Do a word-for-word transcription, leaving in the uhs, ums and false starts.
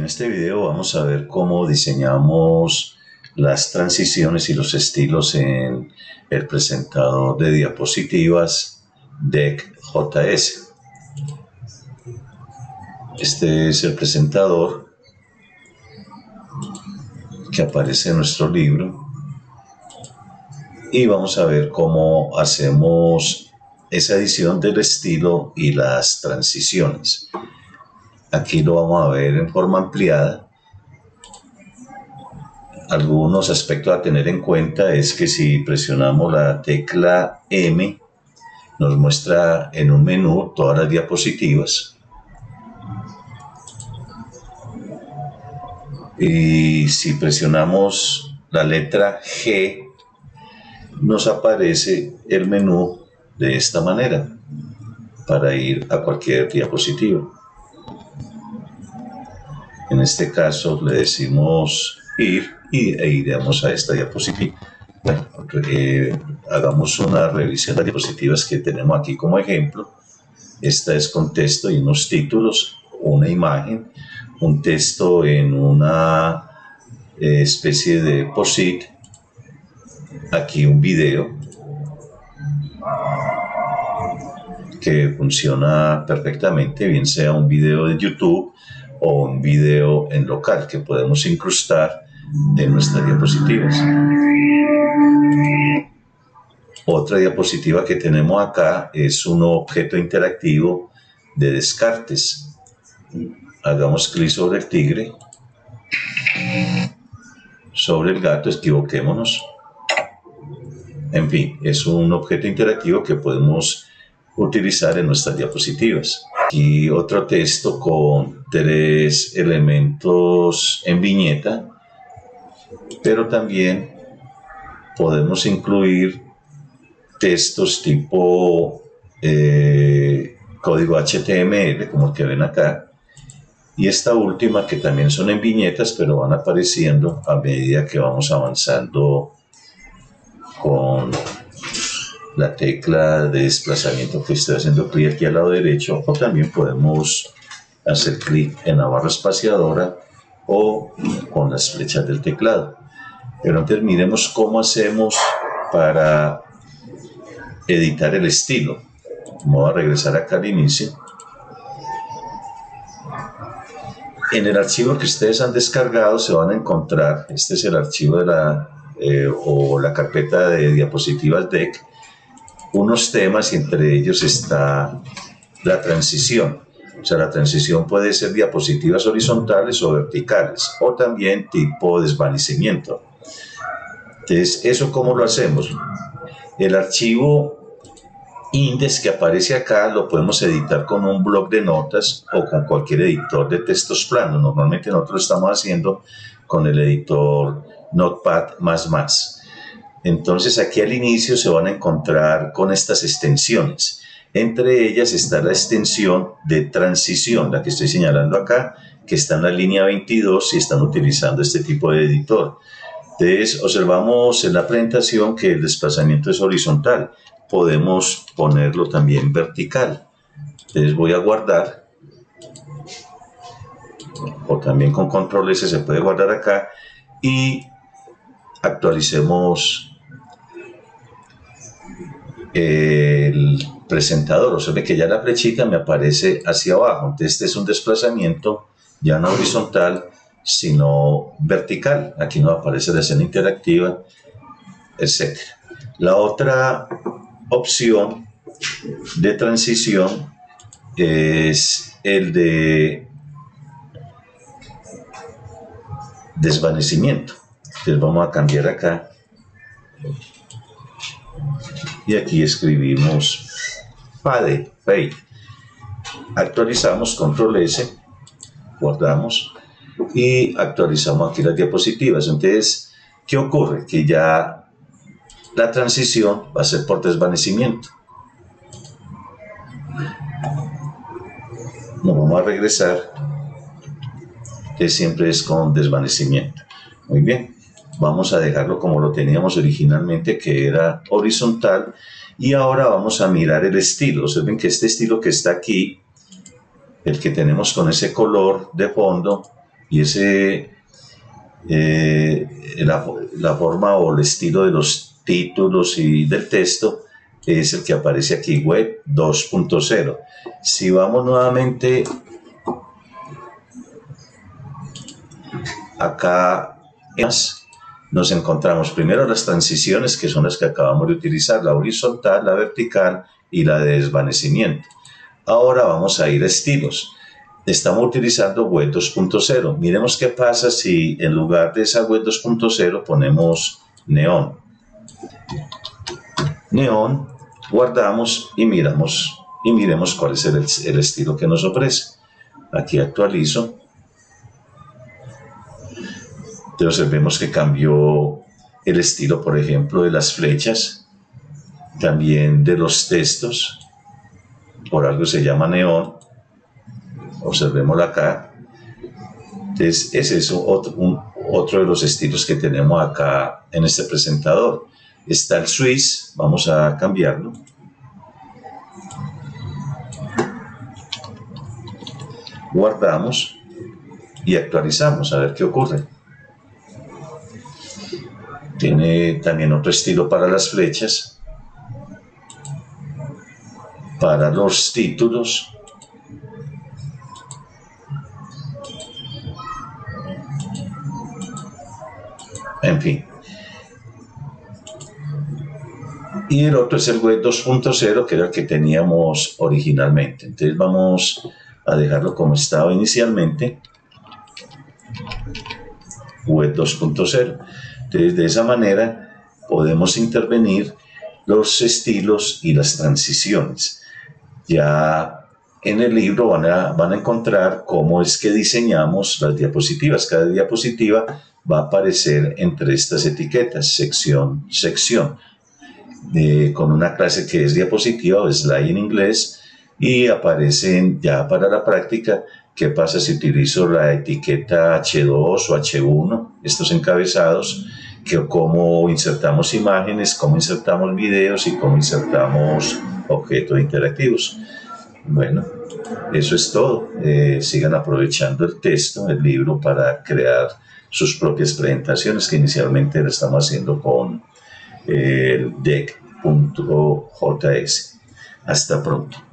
este video vamos a ver cómo diseñamos las transiciones y los estilos en el presentador de diapositivas D E C J S. Este es el presentador que aparece en nuestro libro y vamos a ver cómo hacemos esa edición del estilo y las transiciones. Aquí lo vamos a ver en forma ampliada. Algunos aspectos a tener en cuenta es que si presionamos la tecla M nos muestra en un menú todas las diapositivas. Y si presionamos la letra G nos aparece el menú de esta manera para ir a cualquier diapositiva. En este caso le decimos ir y, e iremos a esta diapositiva. Bueno, eh, hagamos una revisión de las diapositivas que tenemos aquí como ejemplo. Esta es con texto y unos títulos, una imagen, un texto en una eh, especie de post-it, aquí un video que funciona perfectamente, bien sea un video de YouTube o un video en local que podemos incrustar en nuestras diapositivas. Otra diapositiva que tenemos acá es un objeto interactivo de descartes. Hagamos clic sobre el tigre, sobre el gato, equivoquémonos. En fin, es un objeto interactivo que podemos utilizar en nuestras diapositivas. Aquí otro texto con tres elementos en viñeta, pero también podemos incluir textos tipo eh, código H T M L, como el que ven acá, y esta última que también son en viñetas, pero van apareciendo a medida que vamos avanzando con la tecla de desplazamiento que estoy haciendo clic aquí al lado derecho, o también podemos hacer clic en la barra espaciadora o con las flechas del teclado. Pero antes miremos cómo hacemos para editar el estilo. Vamos a regresar acá al inicio. En el archivo que ustedes han descargado se van a encontrar, este es el archivo de la eh, o la carpeta de diapositivas D E C, unos temas y entre ellos está la transición. O sea, la transición puede ser diapositivas horizontales o verticales, o también tipo desvanecimiento. Entonces, ¿eso cómo lo hacemos? El archivo index que aparece acá lo podemos editar con un bloc de notas o con cualquier editor de textos planos. Normalmente nosotros lo estamos haciendo con el editor Notepad más más. Entonces aquí al inicio se van a encontrar con estas extensiones. Entre ellas está la extensión de transición, la que estoy señalando acá, que está en la línea veintidós si están utilizando este tipo de editor. Entonces observamos en la presentación que el desplazamiento es horizontal. Podemos ponerlo también vertical. Entonces voy a guardar, o también con control S se puede guardar acá, y actualicemos el presentador. O sea que ya la flechita me aparece hacia abajo. Entonces este es un desplazamiento ya no horizontal sino vertical. Aquí nos aparece la escena interactiva, etcétera. La otra opción de transición es el de desvanecimiento. Entonces vamos a cambiar acá y aquí escribimos fade, fade. Actualizamos, control S, guardamos y actualizamos aquí las diapositivas. Entonces, ¿qué ocurre? Que ya la transición va a ser por desvanecimiento. Nos vamos a regresar, que siempre es con desvanecimiento. Muy bien, vamos a dejarlo como lo teníamos originalmente, que era horizontal, y ahora vamos a mirar el estilo. Observen que este estilo que está aquí, el que tenemos con ese color de fondo, y ese, eh, la, la forma o el estilo de los títulos y del texto es el que aparece aquí, web dos punto cero. Si vamos nuevamente acá, nos encontramos primero las transiciones, que son las que acabamos de utilizar, la horizontal, la vertical y la de desvanecimiento. Ahora vamos a ir a estilos. Estamos utilizando web dos punto cero. Miremos qué pasa si en lugar de esa web dos punto cero ponemos neón. Neón, guardamos y miramos y miremos cuál es el, el estilo que nos ofrece. Aquí actualizo. Entonces vemos que cambió el estilo, por ejemplo, de las flechas, también de los textos, por algo se llama neón. Observémoslo acá. Entonces es eso, otro, un, otro de los estilos que tenemos acá en este presentador. Está el Swiss, vamos a cambiarlo. Guardamos y actualizamos a ver qué ocurre. Tiene también otro estilo para las flechas, para los títulos. En fin. Y el otro es el web dos punto cero, que era el que teníamos originalmente. Entonces vamos a dejarlo como estaba inicialmente. web dos punto cero. Entonces, de esa manera podemos intervenir los estilos y las transiciones. Ya en el libro van a, van a encontrar cómo es que diseñamos las diapositivas. Cada diapositiva va a aparecer entre estas etiquetas, sección, sección, eh, con una clase que es diapositiva o slide en inglés, y aparecen ya para la práctica. ¿Qué pasa si utilizo la etiqueta hache dos o hache uno? Estos encabezados, que cómo insertamos imágenes, cómo insertamos videos y cómo insertamos objetos interactivos. Bueno, eso es todo. Eh, sigan aprovechando el texto, el libro, para crear sus propias presentaciones, que inicialmente lo estamos haciendo con el deck punto J S. Hasta pronto.